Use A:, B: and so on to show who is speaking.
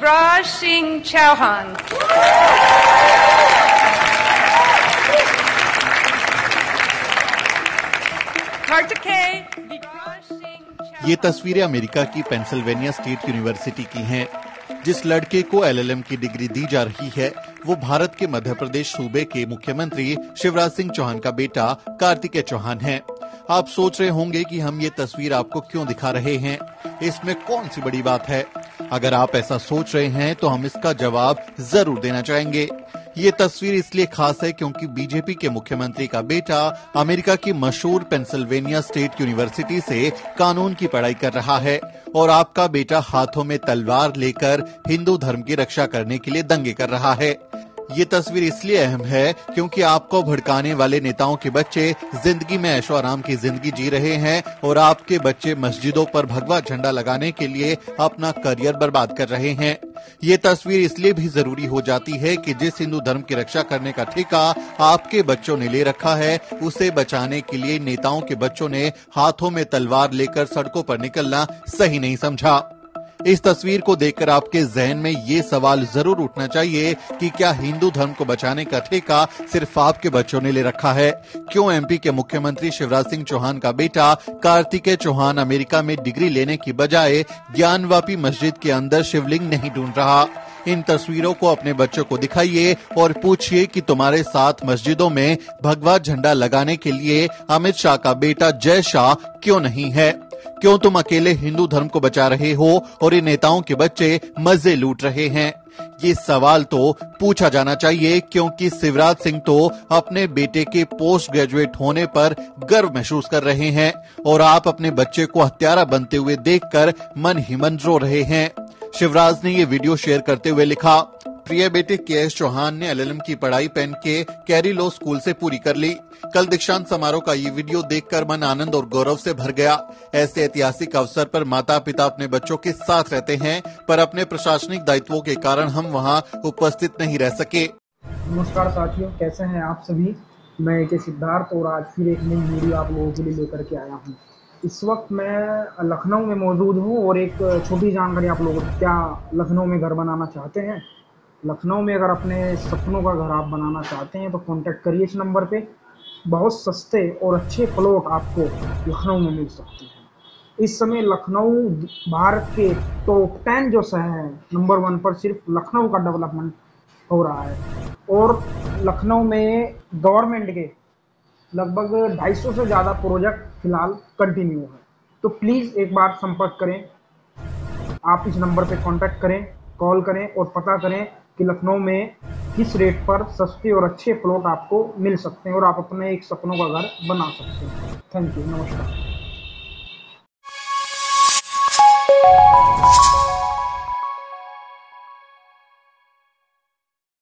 A: Vikraj Singh Chauhan.
B: ये तस्वीरें America की पेंसिल्वेनिया स्टेट यूनिवर्सिटी की हैं। जिस लड़के को एलएलएम की डिग्री दी जा रही है वो भारत के मध्य प्रदेश सूबे के मुख्यमंत्री शिवराज सिंह चौहान का बेटा कार्तिकेय चौहान है। आप सोच रहे होंगे कि हम ये तस्वीर आपको क्यों दिखा रहे हैं, इसमें कौन सी बड़ी बात है। अगर आप ऐसा सोच रहे हैं तो हम इसका जवाब जरूर देना चाहेंगे। ये तस्वीर इसलिए खास है क्योंकि बीजेपी के मुख्यमंत्री का बेटा अमेरिका की मशहूर पेंसिल्वेनिया स्टेट यूनिवर्सिटी से कानून की पढ़ाई कर रहा है और आपका बेटा हाथों में तलवार लेकर हिंदू धर्म की रक्षा करने के लिए दंगे कर रहा है। ये तस्वीर इसलिए अहम है क्योंकि आपको भड़काने वाले नेताओं के बच्चे जिंदगी में ऐशो आराम की जिंदगी जी रहे हैं और आपके बच्चे मस्जिदों पर भगवा झंडा लगाने के लिए अपना करियर बर्बाद कर रहे हैं। ये तस्वीर इसलिए भी जरूरी हो जाती है कि जिस हिंदू धर्म की रक्षा करने का ठेका आपके बच्चों ने ले रखा है उसे बचाने के लिए नेताओं के बच्चों ने हाथों में तलवार लेकर सड़कों पर निकलना सही नहीं समझा। इस तस्वीर को देखकर आपके जहन में ये सवाल जरूर उठना चाहिए कि क्या हिंदू धर्म को बचाने का ठेका सिर्फ आपके बच्चों ने ले रखा है? क्यों एमपी के मुख्यमंत्री शिवराज सिंह चौहान का बेटा कार्तिकेय चौहान अमेरिका में डिग्री लेने की बजाय ज्ञानवापी मस्जिद के अंदर शिवलिंग नहीं ढूंढ रहा? इन तस्वीरों को अपने बच्चों को दिखाइए और पूछिए कि तुम्हारे साथ मस्जिदों में भगवा झंडा लगाने के लिए अमित शाह का बेटा जय शाह क्यों नहीं है? क्यों तुम अकेले हिंदू धर्म को बचा रहे हो और इन नेताओं के बच्चे मजे लूट रहे हैं? ये सवाल तो पूछा जाना चाहिए क्योंकि शिवराज सिंह तो अपने बेटे के पोस्ट ग्रेजुएट होने पर गर्व महसूस कर रहे हैं और आप अपने बच्चे को हत्यारा बनते हुए देखकर मन ही मन रो रहे हैं। शिवराज ने ये वीडियो शेयर करते हुए लिखा, प्रिय बेटे केएस चौहान ने एलएलएम की पढ़ाई पेन के कैरी लॉ स्कूल से पूरी कर ली। कल दीक्षांत समारोह का ये वीडियो देखकर मन आनंद और गौरव से भर गया। ऐसे ऐतिहासिक अवसर पर माता पिता अपने बच्चों के साथ रहते हैं पर अपने प्रशासनिक दायित्वों के कारण हम वहां उपस्थित नहीं रह सके।
C: नमस्कार साथियों, कैसे हैं आप सभी? मैं के सिद्धार्थ और आज फिर एक नई वीडियो आप लोगों के लिए लेकर के आया हूँ। इस वक्त मैं लखनऊ में मौजूद हूँ और एक छोटी जानकारी आप लोगों को, क्या लखनऊ में घर बनाना चाहते हैं? लखनऊ में अगर अपने सपनों का घर आप बनाना चाहते हैं तो कांटेक्ट करिए इस नंबर पे। बहुत सस्ते और अच्छे प्लॉट आपको लखनऊ में मिल सकते हैं। इस समय लखनऊ भारत के टॉप 10 जो शहर हैं नंबर 1 पर सिर्फ लखनऊ का डेवलपमेंट हो रहा है और लखनऊ में गवर्नमेंट के लगभग 250 से ज़्यादा प्रोजेक्ट फिलहाल कंटिन्यू है। तो प्लीज़ एक बार संपर्क करें, आप इस नंबर पे कांटेक्ट करें, कॉल करें और पता करें कि लखनऊ में किस रेट पर सस्ते और अच्छे प्लॉट आपको मिल सकते हैं और आप अपने एक सपनों का घर बना सकते हैं। थैंक यू, नमस्कार।